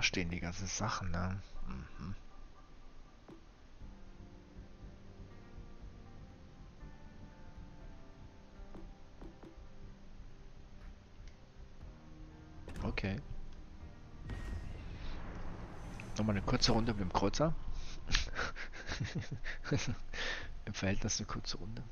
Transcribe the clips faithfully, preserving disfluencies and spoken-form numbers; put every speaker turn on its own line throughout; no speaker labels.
stehen die ganzen Sachen, ne? Mhm. Okay. Nochmal eine kurze Runde mit dem Kreuzer. Im Verhältnis eine kurze Runde.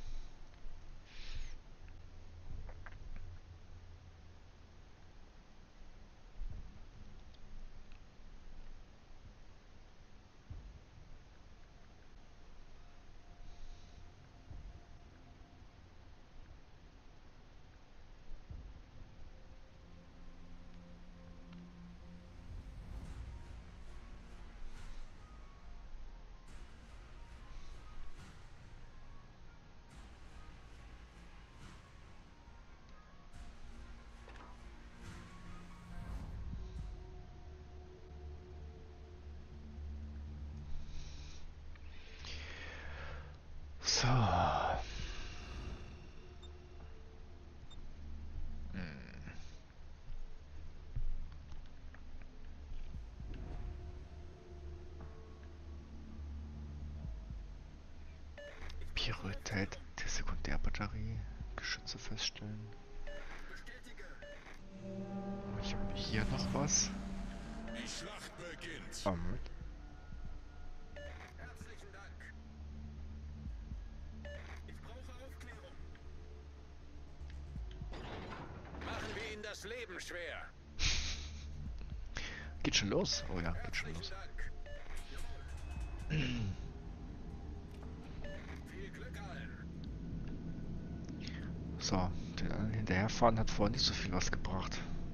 So. Hm. Priorität der Sekundärbatterie. Geschütze feststellen. Ich habe hier noch was.
Die Schlacht beginnt.
Oh, Moment.
Herzlichen Dank. Ich brauche Aufklärung. Machen wir ihnen das Leben schwer.
Geht schon los? Oh ja, geht schon
Herzlichen
los.
Dank. Viel Glück allen.
So, den hinterherfahren hat vorher nicht so viel was gebracht.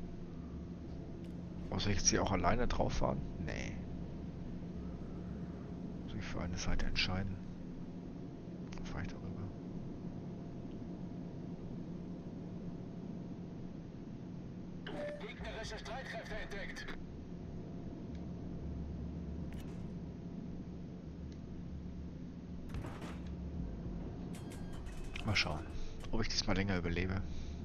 Oh, soll ich jetzt hier auch alleine drauf fahren? Nee. Soll ich für eine Seite entscheiden? Dann fahre ich darüber.
Gegnerische Streitkräfte entdeckt.
Mal schauen, ob ich diesmal länger überlebe.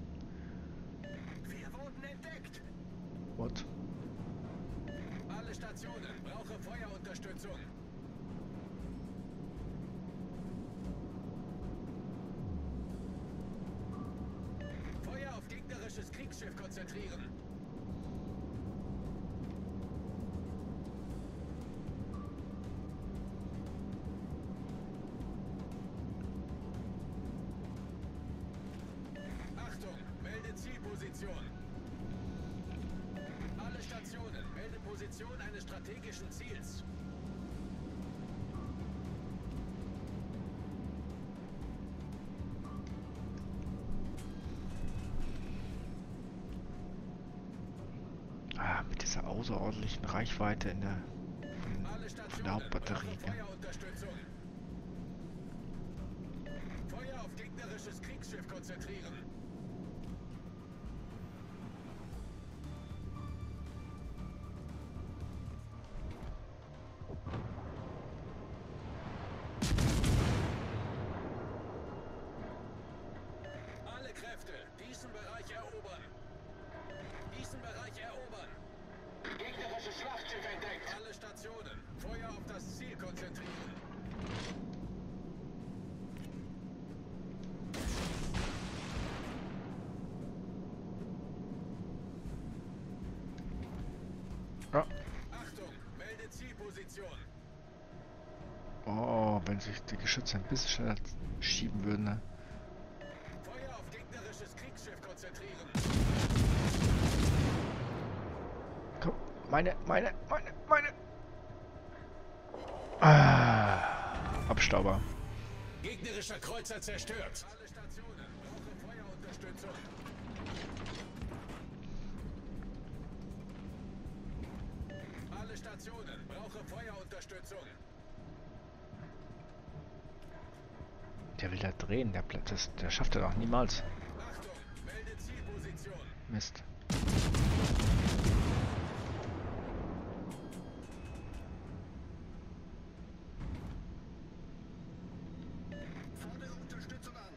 Wir wurden entdeckt.
What?
Alle Stationen. Brauche Feuerunterstützung. Feuer auf gegnerisches Kriegsschiff konzentrieren. Achtung, melde Zielposition. Alle Stationen, melde Position eines strategischen Ziels.
Ah, mit dieser außerordentlichen Reichweite in der,
Alle
von der
Stationen,
Hauptbatterie.
brauche
Ne?
Feuerunterstützung. Feuer auf gegnerisches Kriegsschiff konzentrieren. Alle Kräfte, diesen Bereich erobern. Diesen Bereich erobern. Gegnerisches Schlachtschiff entdeckt. Alle Stationen, Feuer auf das Ziel konzentrieren.
Ja.
Achtung, melde Zielposition.
Oh, wenn sich die Geschütze ein bisschen schneller schieben würden. Ne?
Feuer auf gegnerisches Kriegsschiff konzentrieren.
Komm, meine, meine, meine, meine. Ah, Abstauber.
Gegnerischer Kreuzer zerstört. Alle Stationen, brauche Feuerunterstützung. Alle Stationen, brauche Feuerunterstützung.
Der will da drehen, der, bleibt das, der schafft er doch niemals.
Achtung, melde Zielposition.
Mist.
Fordere Unterstützung an.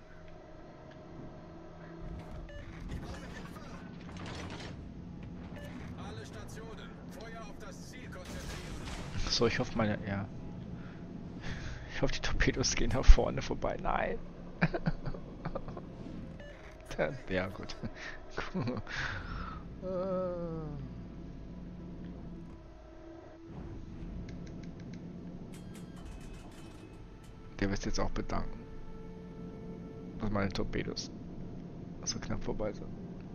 Ich brauche Hilfe. Alle Stationen, Feuer auf das
so, ich hoffe meine, ja. Ich hoffe, die Torpedos gehen nach vorne vorbei. Nein. Ja, gut. Der wird jetzt auch bedanken, dass meine Torpedos so knapp vorbei sind.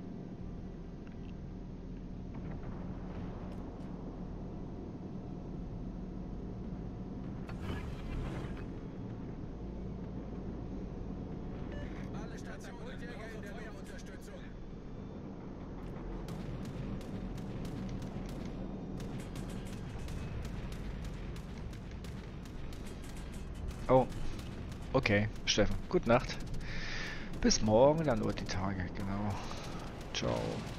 Oh, okay, Steffen, gute Nacht. Bis morgen, dann nur die Tage, genau. Ciao.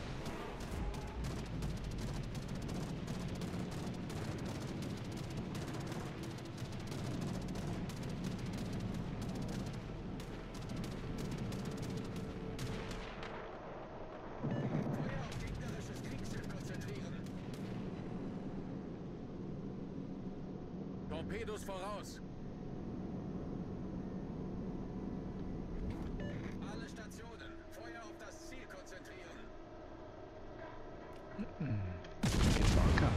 Torpedos voraus. Alle Stationen, Feuer auf das Ziel konzentrieren.
Mhm. Geht weiter.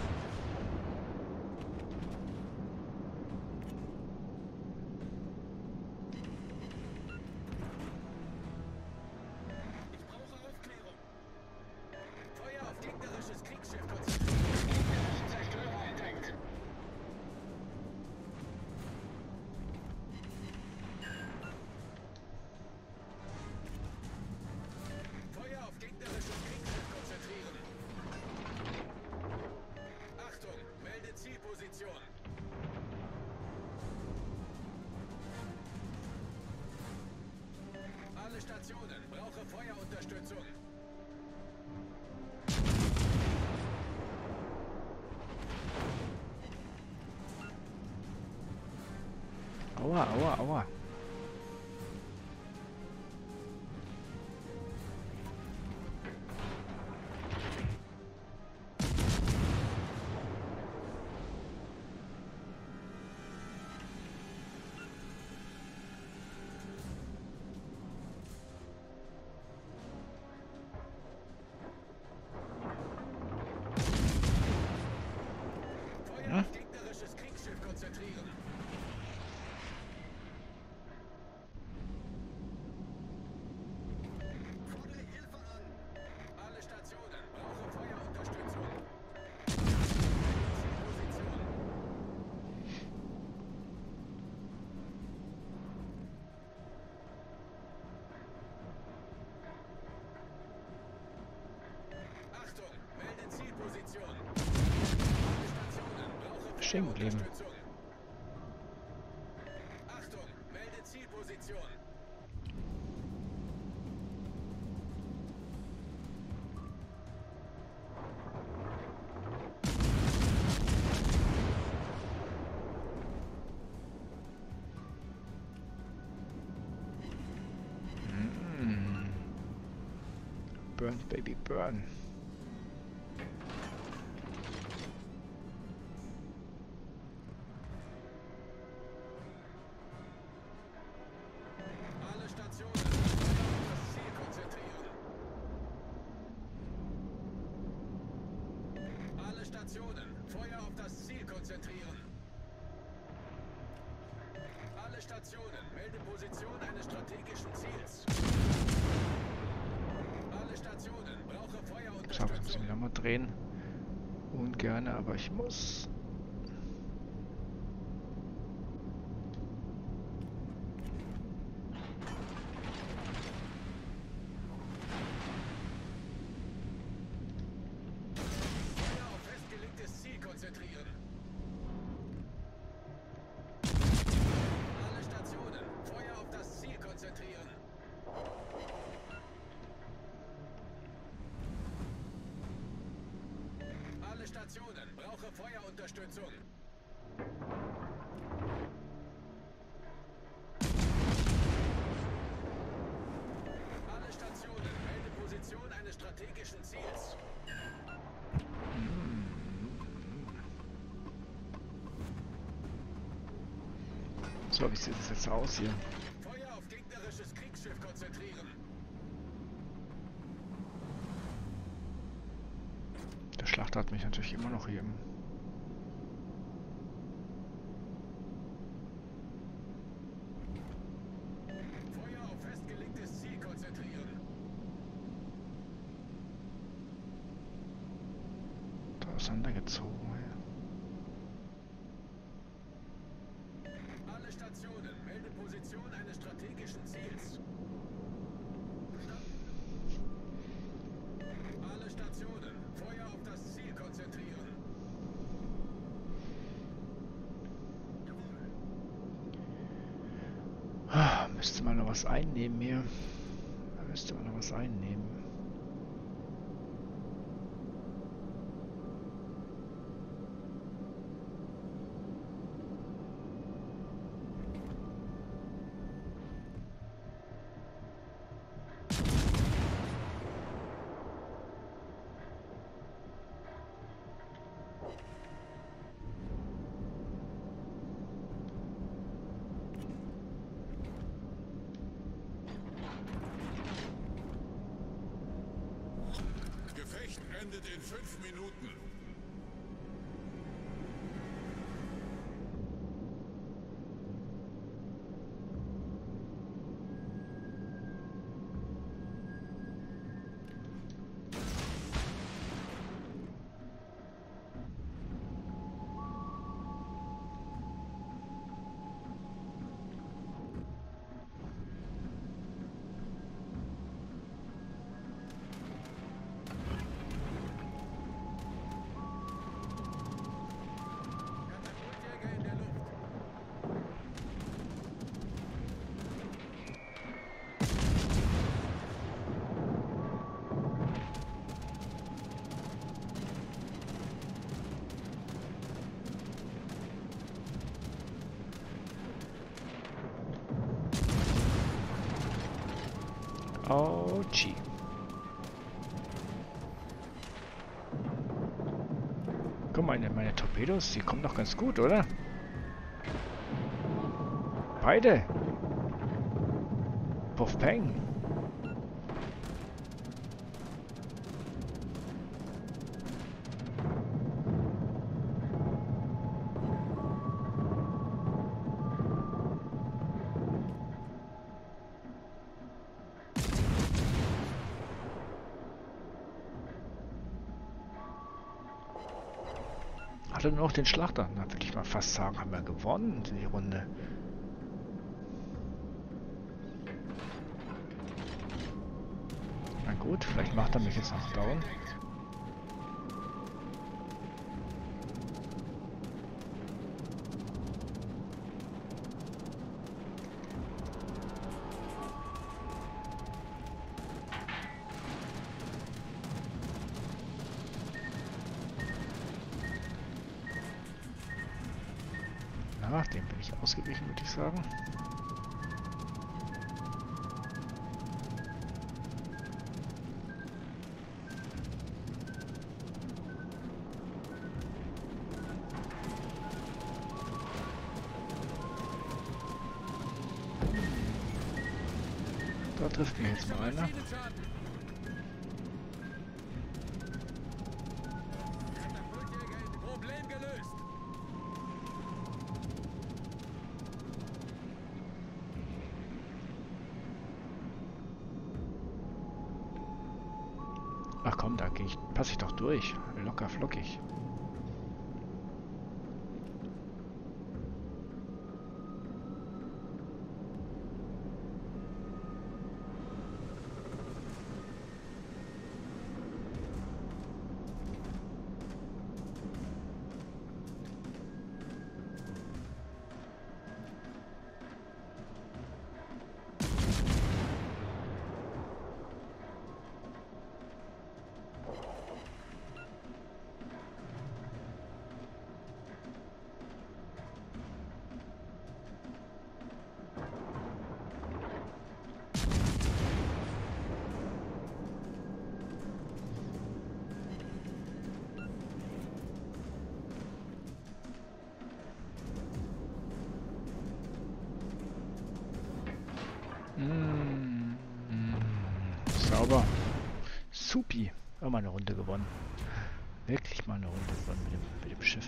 Ich brauche Aufklärung. Feuer auf gegnerisches Kriegsschiff konzentrieren. Zerstörer entdeckt. Feuer auf gegnerisches Kriegsschiff konzentrieren. Achtung, melde Zielposition. Alle Stationen, brauche Feuerunterstützung.
Aua, aua, aua.
Feuer auf gegnerisches Kriegsschiff konzentrieren. Fordere Hilfe an. Alle Stationen, brauche Feuerunterstützung. Zielposition. Achtung, melde Zielposition. Alle Stationen, brauche
Stehen geblieben.
Feuerunterstützung. Achtung, melde Zielposition.
Mm. Burn, baby, burn.
Alle Stationen, Feuer auf das Ziel konzentrieren. Alle Stationen, Feuer auf das Ziel konzentrieren. Alle Stationen, melde Position eines strategischen Ziels. Alle Stationen, brauche
So, ich
Feuerunterstützung.
muss nochmal drehen. Ungerne, aber ich muss.
Feuer auf festgelegtes Ziel konzentrieren. Alle Stationen, Feuer auf das Ziel konzentrieren. Alle Stationen, brauche Feuerunterstützung. Alle Stationen, melde Position eines strategischen Ziels.
So, wie sieht es jetzt aus hier?
Feuer auf gegnerisches Kriegsschiff konzentrieren.
Der Schlachter hat mich natürlich immer noch hier im...
Feuer auf festgelegtes Ziel konzentrieren.
da auseinandergezogen.
Alle Stationen, melde Position eines strategischen Ziels. Verstanden? Alle Stationen, Feuer auf das Ziel konzentrieren.
Ah, müsste man noch was einnehmen hier. Da müsste man noch was einnehmen.
Gefecht endet in fünf Minuten. Katapultjäger in der Luft.
Oh, gee. Guck mal, meine Torpedos, die kommen doch ganz gut, oder? Beide. Puff Peng. Hatte nur noch den Schlachter. Da würde ich mal fast sagen, haben wir gewonnen in die Runde. Na gut, vielleicht macht er mich jetzt noch down. Na, dem bin ich ausgewichen, würde ich sagen. Da trifft mir jetzt mal einer.
Katapultjäger in Problem gelöst.
Ach komm, da gehe ich, passe ich doch durch. Locker flockig. Sauber. Supi. Auch mal eine Runde gewonnen. Wirklich mal eine Runde gewonnen mit dem, mit dem Schiff.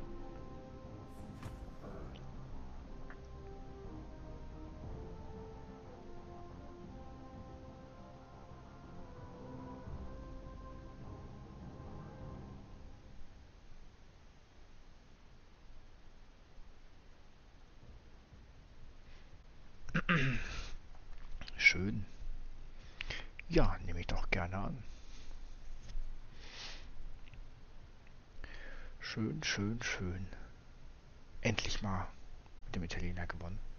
Schön. Ja, nehme ich doch gerne an. Schön, schön, schön. Endlich mal mit dem Italiener gewonnen.